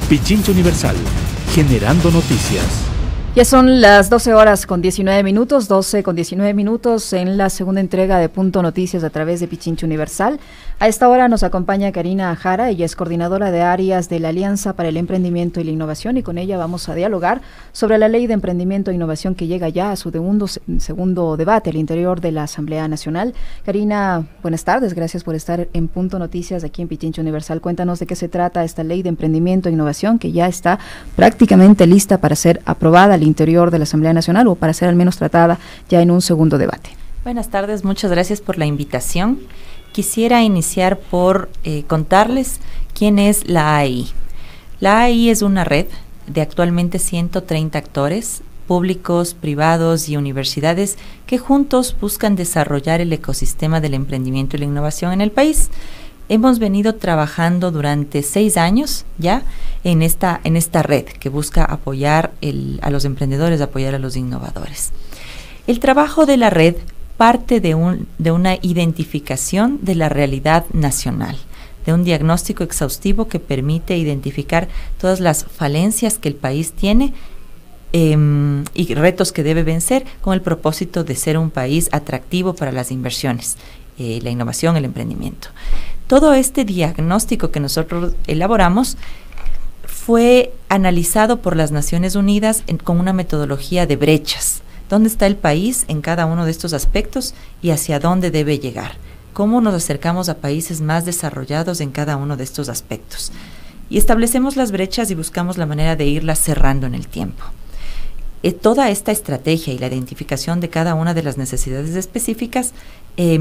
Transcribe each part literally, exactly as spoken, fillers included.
Pichincha Universal, generando noticias. Ya son las doce horas con diecinueve minutos, doce con diecinueve minutos en la segunda entrega de Punto Noticias a través de Pichincha Universal. A esta hora nos acompaña Karina Jara, ella es coordinadora de áreas de la Alianza para el Emprendimiento y la Innovación, y con ella vamos a dialogar sobre la Ley de Emprendimiento e Innovación que llega ya a su segundo, segundo debate al interior de la Asamblea Nacional. Karina, buenas tardes, gracias por estar en Punto Noticias aquí en Pichincha Universal. Cuéntanos de qué se trata esta Ley de Emprendimiento e Innovación que ya está prácticamente lista para ser aprobada al interior de la Asamblea Nacional o para ser al menos tratada ya en un segundo debate. Buenas tardes, muchas gracias por la invitación. Quisiera iniciar por eh, contarles quién es la A I. La A I es una red de actualmente ciento treinta actores, públicos, privados y universidades que juntos buscan desarrollar el ecosistema del emprendimiento y la innovación en el país. Hemos venido trabajando durante seis años ya en esta, en esta red que busca apoyar el, a los emprendedores, apoyar a los innovadores. El trabajo de la red parte de, un, de una identificación de la realidad nacional, de un diagnóstico exhaustivo que permite identificar todas las falencias que el país tiene eh, y retos que debe vencer con el propósito de ser un país atractivo para las inversiones, eh, la innovación, el emprendimiento. Todo este diagnóstico que nosotros elaboramos fue analizado por las Naciones Unidas en, con una metodología de brechas. ¿Dónde está el país en cada uno de estos aspectos y hacia dónde debe llegar? ¿Cómo nos acercamos a países más desarrollados en cada uno de estos aspectos? Y establecemos las brechas y buscamos la manera de irlas cerrando en el tiempo. Eh, toda esta estrategia y la identificación de cada una de las necesidades específicas eh,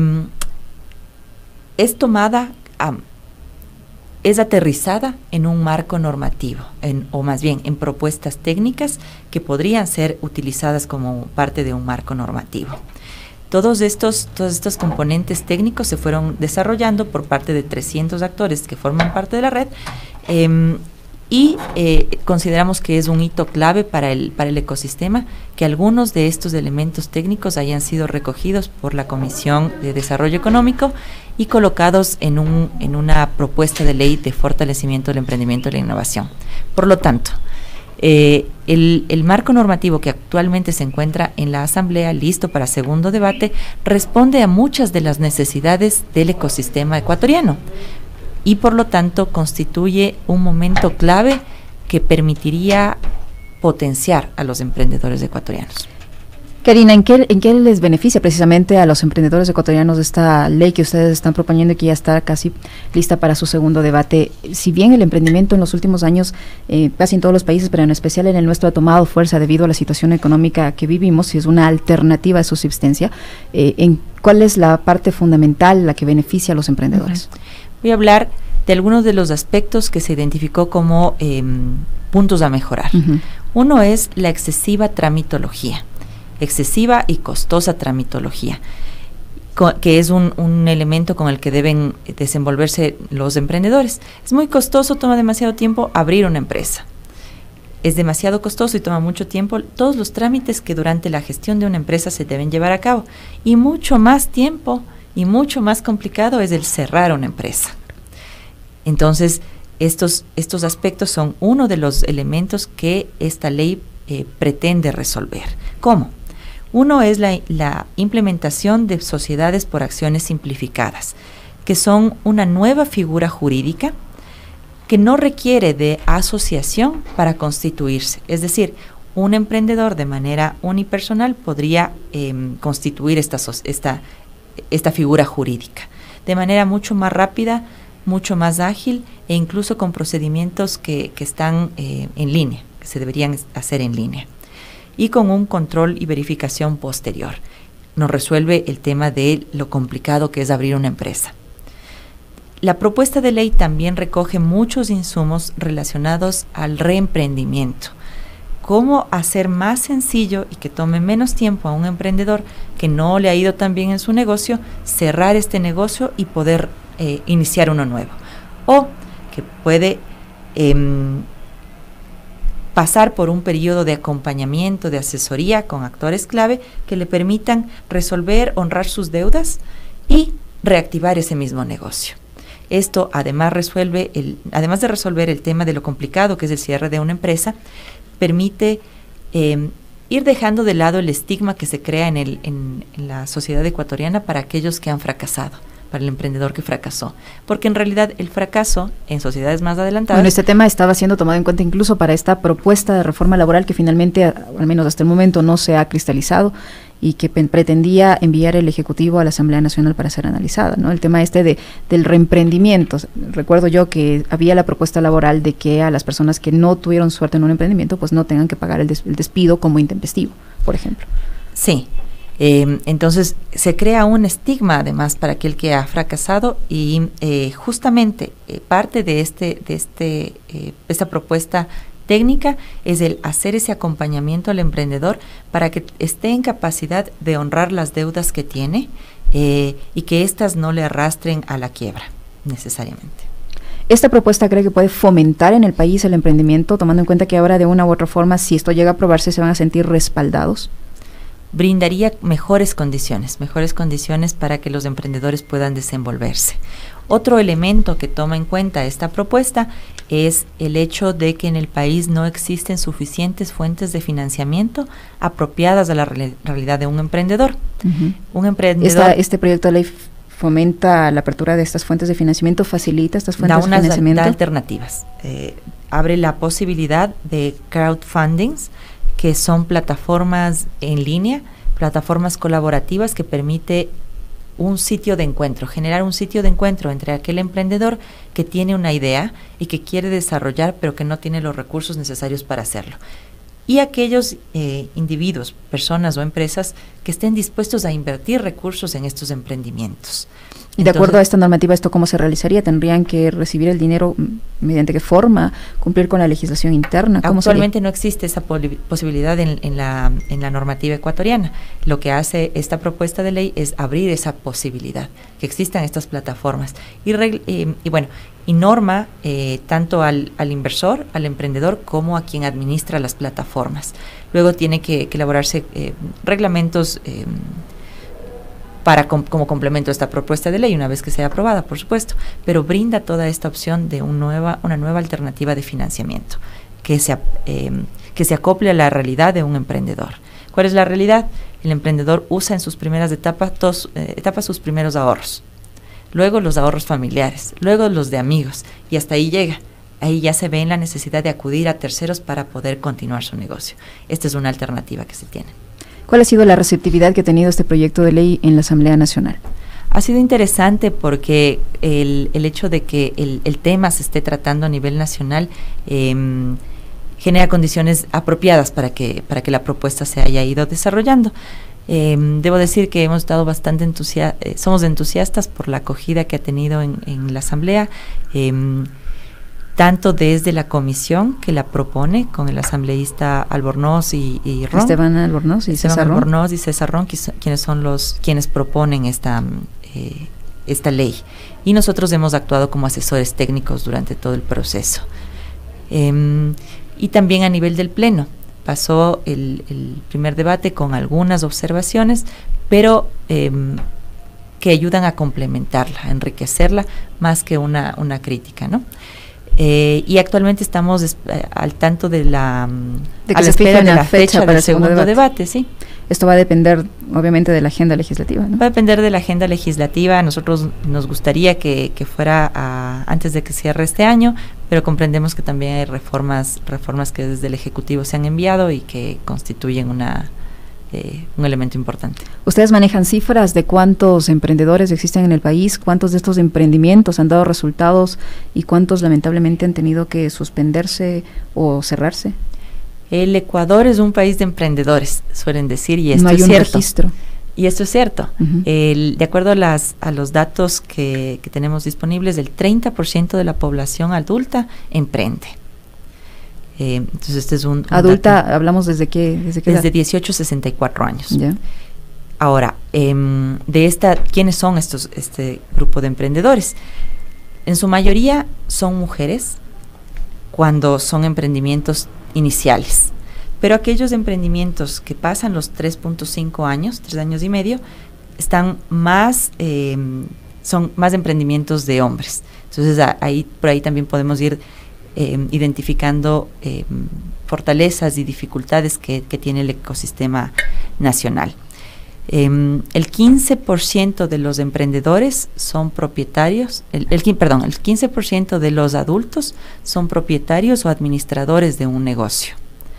es tomada, um, es aterrizada en un marco normativo, en, o más bien en propuestas técnicas que podrían ser utilizadas como parte de un marco normativo. Todos estos, todos estos componentes técnicos se fueron desarrollando por parte de trescientos actores que forman parte de la red eh, y eh, consideramos que es un hito clave para el, para el ecosistema que algunos de estos elementos técnicos hayan sido recogidos por la Comisión de Desarrollo Económico y colocados en, un, en una propuesta de ley de fortalecimiento del emprendimiento y la innovación. Por lo tanto, eh, el, el marco normativo que actualmente se encuentra en la Asamblea, listo para segundo debate, responde a muchas de las necesidades del ecosistema ecuatoriano y por lo tanto constituye un momento clave que permitiría potenciar a los emprendedores ecuatorianos. Karina, ¿en qué, ¿en qué les beneficia precisamente a los emprendedores ecuatorianos esta ley que ustedes están proponiendo y que ya está casi lista para su segundo debate? Si bien el emprendimiento en los últimos años, eh, casi en todos los países, pero en especial en el nuestro, ha tomado fuerza debido a la situación económica que vivimos, y es una alternativa de subsistencia, eh, ¿en cuál es la parte fundamental la que beneficia a los emprendedores? Uh-huh. Voy a hablar de algunos de los aspectos que se identificó como eh, puntos a mejorar. Uh-huh. Uno es la excesiva tramitología. excesiva y costosa tramitología, que es un, un elemento con el que deben desenvolverse los emprendedores. Es muy costoso, toma demasiado tiempo abrir una empresa. Es demasiado costoso y toma mucho tiempo todos los trámites que durante la gestión de una empresa se deben llevar a cabo. Y mucho más tiempo y mucho más complicado es el cerrar una empresa. Entonces, estos, estos aspectos son uno de los elementos que esta ley eh, pretende resolver. ¿Cómo? Uno es la, la implementación de sociedades por acciones simplificadas, que son una nueva figura jurídica que no requiere de asociación para constituirse. Es decir, un emprendedor de manera unipersonal podría eh, constituir esta, esta, esta figura jurídica de manera mucho más rápida, mucho más ágil e incluso con procedimientos que, que están eh, en línea, que se deberían hacer en línea, y con un control y verificación posterior. Nos resuelve el tema de lo complicado que es abrir una empresa. La propuesta de ley también recoge muchos insumos relacionados al reemprendimiento. Cómo hacer más sencillo y que tome menos tiempo a un emprendedor que no le ha ido tan bien en su negocio, cerrar este negocio y poder eh, iniciar uno nuevo. O que puede eh, pasar por un periodo de acompañamiento, de asesoría con actores clave que le permitan resolver, honrar sus deudas y reactivar ese mismo negocio. Esto además resuelve el, además de resolver el tema de lo complicado que es el cierre de una empresa, permite eh, ir dejando de lado el estigma que se crea en, el, en, en la sociedad ecuatoriana para aquellos que han fracasado, para el emprendedor que fracasó, porque en realidad el fracaso en sociedades más adelantadas... Bueno, este tema estaba siendo tomado en cuenta incluso para esta propuesta de reforma laboral que finalmente, al menos hasta el momento, no se ha cristalizado y que pe- pretendía enviar el Ejecutivo a la Asamblea Nacional para ser analizada, ¿no? El tema este de del reemprendimiento. Recuerdo yo que había la propuesta laboral de que a las personas que no tuvieron suerte en un emprendimiento, pues no tengan que pagar el, des- el despido como intempestivo, por ejemplo. Sí. Eh, entonces se crea un estigma además para aquel que ha fracasado y eh, justamente eh, parte de este de este eh, esta propuesta técnica es el hacer ese acompañamiento al emprendedor para que esté en capacidad de honrar las deudas que tiene eh, y que éstas no le arrastren a la quiebra necesariamente. ¿Esta propuesta cree que puede fomentar en el país el emprendimiento, tomando en cuenta que ahora de una u otra forma, si esto llega a aprobarse, se van a sentir respaldados? Brindaría mejores condiciones, mejores condiciones para que los emprendedores puedan desenvolverse. Otro elemento que toma en cuenta esta propuesta es el hecho de que en el país no existen suficientes fuentes de financiamiento apropiadas a la re- realidad de un emprendedor. Uh-huh. Un emprendedor Esta, este proyecto de ley f- fomenta la apertura de estas fuentes de financiamiento, facilita estas fuentes da unas de financiamiento. da alternativas, eh, abre la posibilidad de crowdfundings, que son plataformas en línea, plataformas colaborativas que permite un sitio de encuentro, generar un sitio de encuentro entre aquel emprendedor que tiene una idea y que quiere desarrollar pero que no tiene los recursos necesarios para hacerlo. Y aquellos eh, individuos, personas o empresas que estén dispuestos a invertir recursos en estos emprendimientos. Y de acuerdo a esta normativa, ¿esto cómo se realizaría? ¿Tendrían que recibir el dinero mediante qué forma? ¿Cumplir con la legislación interna? ¿Cómo Actualmente sería? no existe esa poli- posibilidad en, en, la, en la normativa ecuatoriana. Lo que hace esta propuesta de ley es abrir esa posibilidad, que existan estas plataformas. Y, reg- eh, y bueno, y norma eh, tanto al, al inversor, al emprendedor, como a quien administra las plataformas. Luego tiene que, que elaborarse eh, reglamentos eh, para com, como complemento a esta propuesta de ley, una vez que sea aprobada, por supuesto, pero brinda toda esta opción de un nueva, una nueva alternativa de financiamiento que se, eh, que se acople a la realidad de un emprendedor. ¿Cuál es la realidad? El emprendedor usa en sus primeras etapas, tos, eh, etapas sus primeros ahorros, luego los ahorros familiares, luego los de amigos, y hasta ahí llega. Ahí ya se ve en la necesidad de acudir a terceros para poder continuar su negocio. Esta es una alternativa que se tiene. ¿Cuál ha sido la receptividad que ha tenido este proyecto de ley en la Asamblea Nacional? Ha sido interesante porque el, el hecho de que el, el tema se esté tratando a nivel nacional eh, genera condiciones apropiadas para que, para que la propuesta se haya ido desarrollando. Eh, debo decir que hemos estado bastante entusiastas, eh, somos entusiastas por la acogida que ha tenido en, en la Asamblea, eh, tanto desde la comisión que la propone con el asambleísta Albornoz y, y Ron. Esteban Albornoz y Esteban César Ron. Albornoz y César Ron, qui- quienes son los quienes proponen esta, eh, esta ley. Y nosotros hemos actuado como asesores técnicos durante todo el proceso. Eh, y también a nivel del Pleno. Pasó el, el primer debate con algunas observaciones, pero eh, que ayudan a complementarla, a enriquecerla, más que una, una crítica, ¿no? Eh, y actualmente estamos es, eh, al tanto de la, de que a la se espera fije de la la fecha fecha para del el segundo segundo debate. debate, sí. Esto va a depender, obviamente, de la agenda legislativa, ¿no? Va a depender de la agenda legislativa. A nosotros nos gustaría que, que fuera a, antes de que cierre este año, pero comprendemos que también hay reformas, reformas que desde el Ejecutivo se han enviado y que constituyen una eh, un elemento importante. ¿Ustedes manejan cifras de cuántos emprendedores existen en el país? ¿Cuántos de estos emprendimientos han dado resultados y cuántos lamentablemente han tenido que suspenderse o cerrarse? El Ecuador es un país de emprendedores, suelen decir, y esto no hay es un cierto. registro. Y esto es cierto. Uh-huh. El, de acuerdo a, las, a los datos que, que tenemos disponibles, el treinta por ciento de la población adulta emprende. Eh, entonces este es un, un adulta, dato, hablamos desde qué, desde qué desde edad? dieciocho a sesenta y cuatro años. ¿Ya? Ahora, eh, de esta, ¿quiénes son estos este grupo de emprendedores? En su mayoría son mujeres cuando son emprendimientos iniciales, pero aquellos emprendimientos que pasan los tres punto cinco años, tres años y medio, están más, eh, son más emprendimientos de hombres. Entonces a, ahí, por ahí también podemos ir eh, identificando eh, fortalezas y dificultades que, que tiene el ecosistema nacional. Eh, el quince por ciento de los emprendedores son propietarios, el, el, perdón, el quince por ciento de los adultos son propietarios o administradores de un negocio.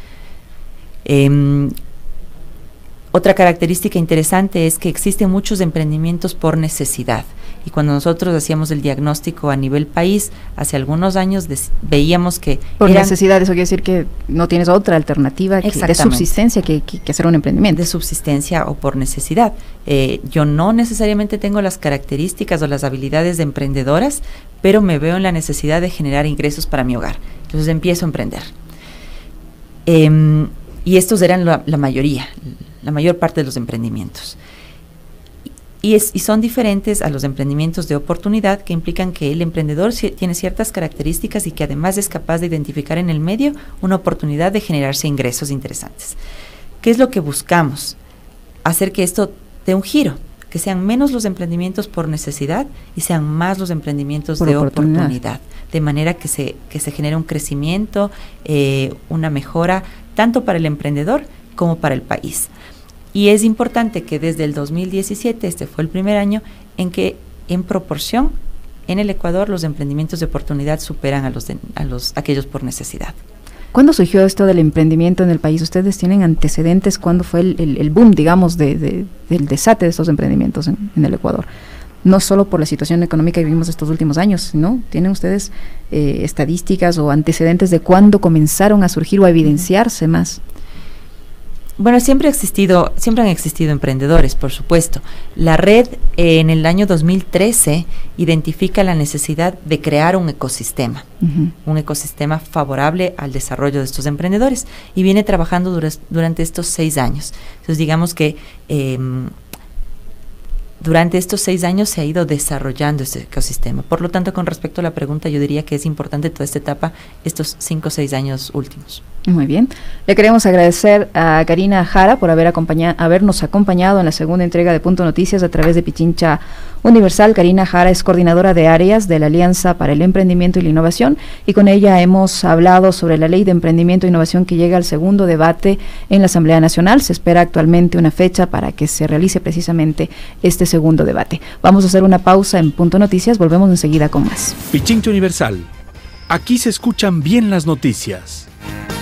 Eh, otra característica interesante es que existen muchos emprendimientos por necesidad. Y cuando nosotros hacíamos el diagnóstico a nivel país, hace algunos años des, veíamos que... Por eran, necesidad, eso quiere decir que no tienes otra alternativa que, de subsistencia que, que, que hacer un emprendimiento. De subsistencia o por necesidad. Eh, yo no necesariamente tengo las características o las habilidades de emprendedoras, pero me veo en la necesidad de generar ingresos para mi hogar. Entonces empiezo a emprender. Eh, y estos eran la, la mayoría, la mayor parte de los emprendimientos. Y, es, y son diferentes a los emprendimientos de oportunidad, que implican que el emprendedor si, tiene ciertas características y que además es capaz de identificar en el medio una oportunidad de generarse ingresos interesantes. ¿Qué es lo que buscamos? Hacer que esto dé un giro, que sean menos los emprendimientos por necesidad y sean más los emprendimientos por de oportunidad. oportunidad, de manera que se, que se genere un crecimiento, eh, una mejora, tanto para el emprendedor como para el país. Y es importante que desde el dos mil diecisiete, este fue el primer año, en que en proporción en el Ecuador los emprendimientos de oportunidad superan a los, de, a los aquellos por necesidad. ¿Cuándo surgió esto del emprendimiento en el país? ¿Ustedes tienen antecedentes? ¿Cuándo fue el, el, el boom, digamos, de, de, del desate de estos emprendimientos en, en el Ecuador? No solo por la situación económica que vivimos estos últimos años, ¿no? ¿Tienen ustedes eh, estadísticas o antecedentes de cuándo comenzaron a surgir o a evidenciarse más? Bueno, siempre ha existido, siempre han existido emprendedores, por supuesto. La red eh, en el año dos mil trece identifica la necesidad de crear un ecosistema, uh-huh. un ecosistema favorable al desarrollo de estos emprendedores, y viene trabajando dura, durante estos seis años. Entonces, digamos que eh, durante estos seis años se ha ido desarrollando este ecosistema. Por lo tanto, con respecto a la pregunta, yo diría que es importante toda esta etapa, estos cinco o seis años últimos. Muy bien. Le queremos agradecer a Karina Jara por haber acompañado, habernos acompañado en la segunda entrega de Punto Noticias a través de Pichincha Universal. Karina Jara es coordinadora de áreas de la Alianza para el Emprendimiento y la Innovación, y con ella hemos hablado sobre la Ley de Emprendimiento e Innovación que llega al segundo debate en la Asamblea Nacional. Se espera actualmente una fecha para que se realice precisamente este segundo debate. Vamos a hacer una pausa en Punto Noticias, volvemos enseguida con más. Pichincha Universal. Aquí se escuchan bien las noticias.